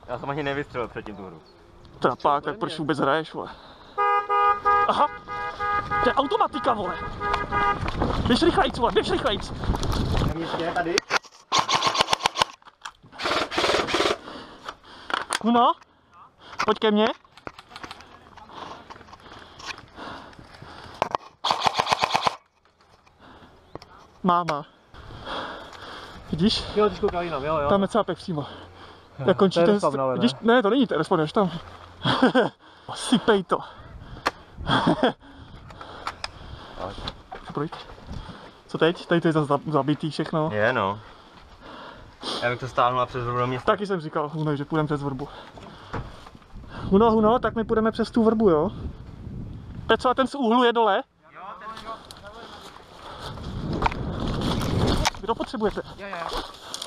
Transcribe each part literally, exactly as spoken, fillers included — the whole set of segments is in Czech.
Já jsem ani nevystřelil předtím tu hru. Trapák, tak proč vůbec hraješ, vole? Aha! To je automatika, vole! Běž rychlejc, vole, běž rychlejc! Na místě, tady. No, pojď ke mně. Máma. Vidíš? Jo, ty koukal jinam, jo, jo. Tam je cápek přímo. Jak končí ten... Ale Vidíš? Ne, to není telefon, až tam. Sypej to. Projď. Co teď? Tady to je zase zabitý všechno. Je, no. Já bych to stáhnul přes vrbu do města. Taky jsem říkal, Huno, že půjdeme přes vrbu. Huno, Huno, tak my půjdeme přes tu vrbu, jo? Peco, a ten z úhlu je dole? Jo, ten jo. Vy to potřebujete? Jo, jo.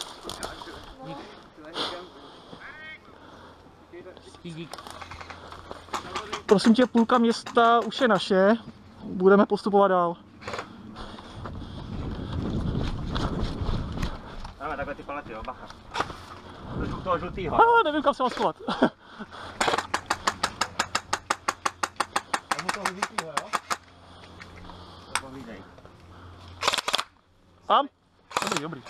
Prosím tě, půlka města už je naše. Budeme postupovat dál. Máme takhle ty palety, jo, bacha. Do toho žlutýho. Ah, nevím, kam se mám schovat. Do toho žlutýho, jo? To povídej. Tam? Dobrý, dobrý.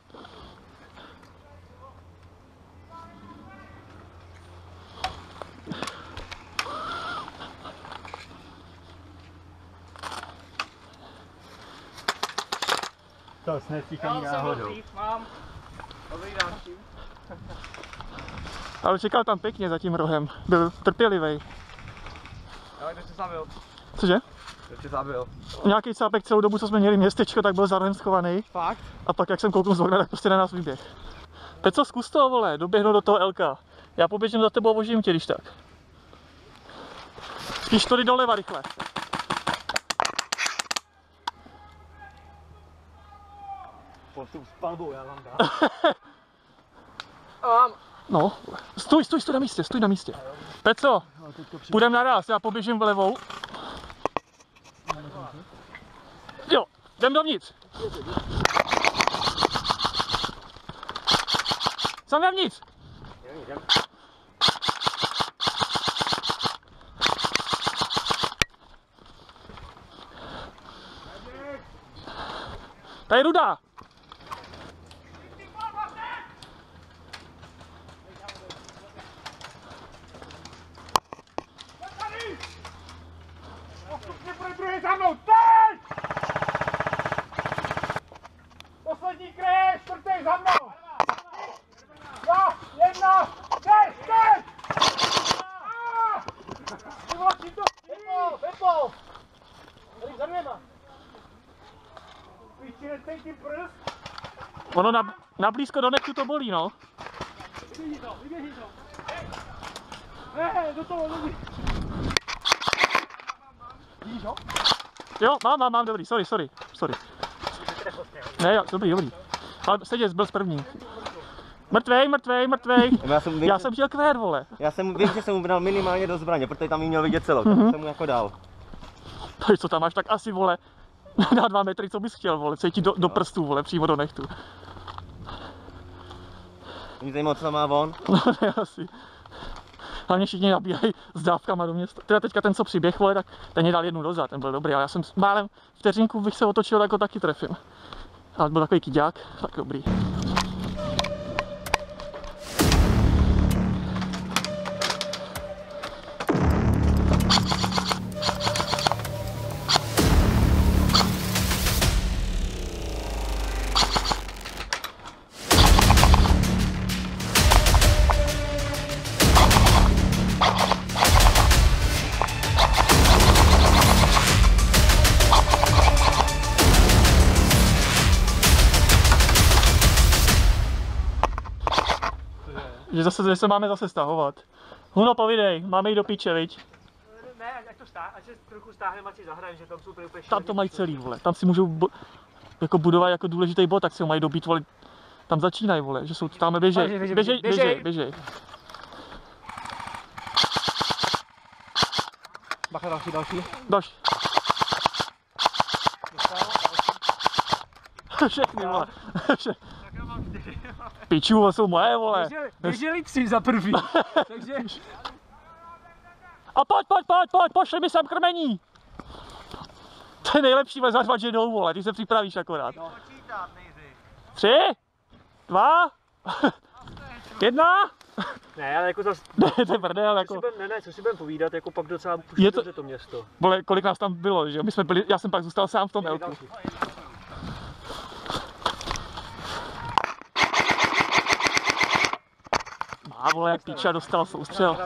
To jsme tichý náhodou. Mám. Dobrý další. Ale čekal tam pěkně za tím rohem. Byl trpělivý. Jo, kdo se zabil? Cože? Kdo se zabil? Nějaký cápek celou dobu, co jsme měli městečko, tak byl za rohem schovaný. Fakt? A pak, jak jsem kouknul z okna, tak prostě na nás vyběh. Peco, zkus to, vole, doběhnu do toho Elka. Já poběžím za tebou a vožím tě, když tak. Spíš to jdi doleva rychle. Postup s palbou, já vám dám. Mám. No, stůj, stůj, stůj na místě, stůj na místě. Peco, půjdem naraz, já poběžím vlevou. Jo, jdem dovnitř. Jsem vevnitř. Tady je ruda. Za mnou, teď! Poslední kreje, čtvrtý za mnou! Dva, jedna, teď, teď! Vyvlačím to! Vypol, vypol! Tady za dvěma! Píči, necítím prst? Ono na, na blízko do nechtu to bolí, no. Vyběží to, vyběží to! Ne, do toho, dobrý! Vidíš ho? Jo, mám, mám, mám, dobrý, sorry, sorry, sorry. Ne, jo, dobrý, dobrý. Ale sedět, byl z první. Mrtvej, mrtvej, mrtvej. Já jsem, Já jsem chtěl kvét, vole. Já jsem, vím, že jsem mu dal minimálně do zbraně, protože tam jí měl vidět celou, tak jsem mu jako dal. To co tam máš, tak asi, vole, na dva metry, co bys chtěl, vole, cítí do, do prstů, vole, přímo do nechtu. Mě zajímalo, co tam má on. No, ne, asi. Hlavně všichni nabíhají s dávkama do města. Teda teďka ten, co přiběh, vole, tak ten mě dal jednu dozad, ten byl dobrý, ale já jsem málem vteřinku bych se otočil, tak ho taky trefím. Ale byl takový kyďák, tak dobrý. Že zase, že se máme zase stahovat. Huno, povídej, máme jít do píče, viď? Ne, ať to stáhne, ať se trochu stáhneme, ať si zahrajem, že tam jsou úplně Tam to mají celý, vole. Tam si můžou bu jako budovat jako důležitý bod, tak si ho mají dobít, vole. Tam začínají, vole, že jsou tam běžej, běžej, běžej, běžej, běžej. Bacha, další, další. Daš. Všechny, vole. Piču, to jsou moje, vole. Běželi, běželi tři za prvý. Takže... A pojď, pojď, pojď, pojď, pošli mi sem krmení. To je nejlepší vole zařvat ženou, vole, ty se připravíš akorát. Tři, dva, jedna. Ne, ale jako zase... Ne, to je prdel, jako. Ne, ne, co si budeme povídat, jako pak docela Je to- to... to město. Vole, kolik nás tam bylo, že jo? My jsme byli, já jsem pak zůstal sám v tom elku. Má, vole, jak píča dostal soustřel.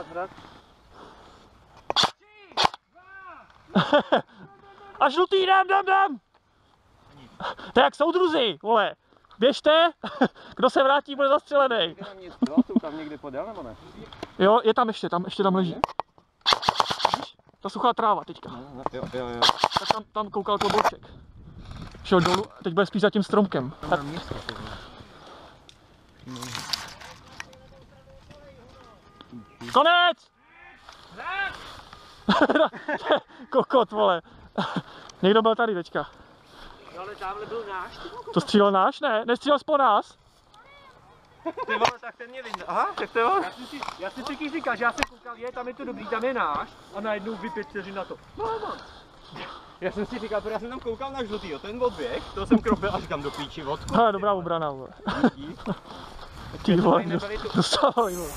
A žlutý, jdem, jdem, jdem! To je jak soudruzi, vole. Běžte, kdo se vrátí, bude zastřelený. Jsou tam někde podél, nebo ne? Jo, je tam ještě, tam ještě tam leží. Vidíš? Ta suchá tráva teďka. Jo, jo, jo. Tak tam, tam koukal klobouček. Šel dolů, teď bude spíš za tím stromkem. Tak, konec! Kokot, vole. Někdo byl tady teďka. Ale tamhle byl náš. To střílel náš? Ne, nestřílel po nás. Ty vole, tak ten mě vyndal. Aha, tak to jo. Já jsem si, já jsem si říkal, že já jsem koukal, je, tam je to dobrý, tam je náš. A najednou vy pět vteřin na to. No, no. Já jsem si říkal, protože já jsem tam koukal na žlutýho, ten odběh, to jsem kropil až kam do píči, odkud. Ale dobrá obrana, vole. Ty vole, dostávali, vole.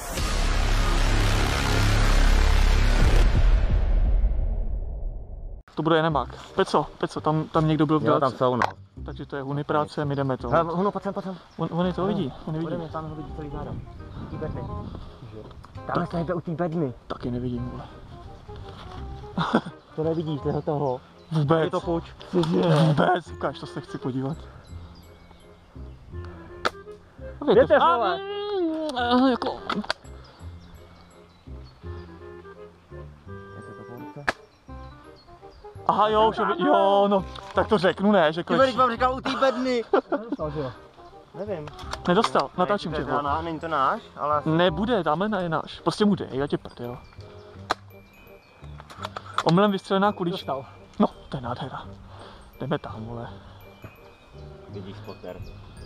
To bude Enemák. Peco, Peco, tam, tam někdo byl v Jo, tam délce. jsou, no. Takže to je Huny práce, my jdeme to. Hele, Huno, pojď sem, pojď sem. On, on je to vidí, on je vidí. Pojďme, tam ho vidí celý záda. Tý bedny. Tam se hejbe u tý bedny. Taky nevidím, vole. To nevidíš, toho toho. Vůbec. Je to puč. Vůbec, ukáž, to se chci podívat. Jdete, A, vole. mm, jako... Aha, jo, už ho vid- jo, no, tak to řeknu, ne, že Ty vedik klečí. vám říkal u tý bedny. Nevím. Nedostal, natáčím tě, vole. vole. Není to náš, ale... Nebude, tamhle je náš. Prostě mu dej, já tě prdel. Omylem vystřelená kulička. No, to je nádhera. Jdeme tam, vole. Vidíš spotter.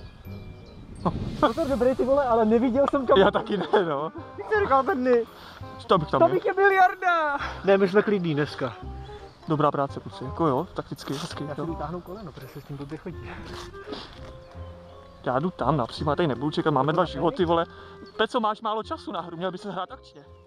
To je dobrý ty vole, ale neviděl jsem kam. Já taky ne, no. Ty jsi říkal bedny. To bych tam To je. bych je miliarda. Ne, my jsme klidný dneska. Dobrá práce, kluci. Jako jo, takticky, hezky. Já si Jo. vytáhnu koleno, protože se s tím blbě chodí. Já jdu tam napřímo, já tady nebudu čekat, máme dva životy, vole. Peco, máš málo času na hru, měl by se hrát akčně.